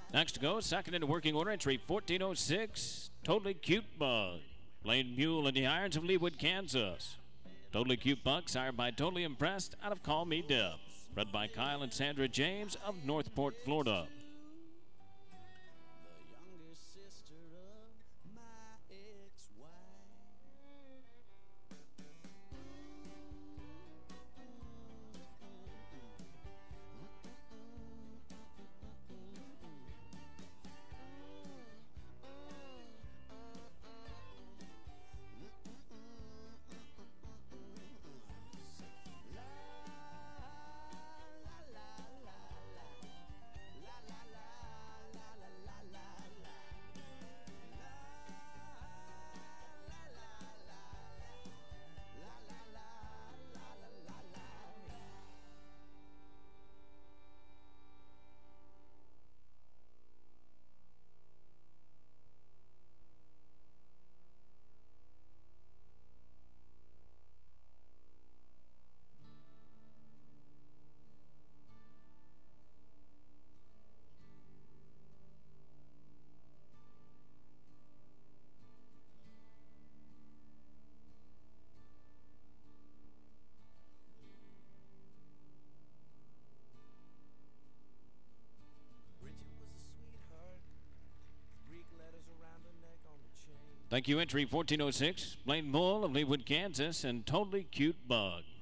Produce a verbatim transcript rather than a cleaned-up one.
Next to go, second into working order, entry fourteen oh six, Totally Cute Bug. Blaine Muhl in the irons of Leawood, Kansas. Totally Cute Bug, sired by Totally Impressed out of Call Me Deb. Bred by Kyle and Sandra James of Northport, Florida. Thank you, entry fourteen oh six, Blaine Muhl of Leawood, Kansas, and Totally Cute Bug.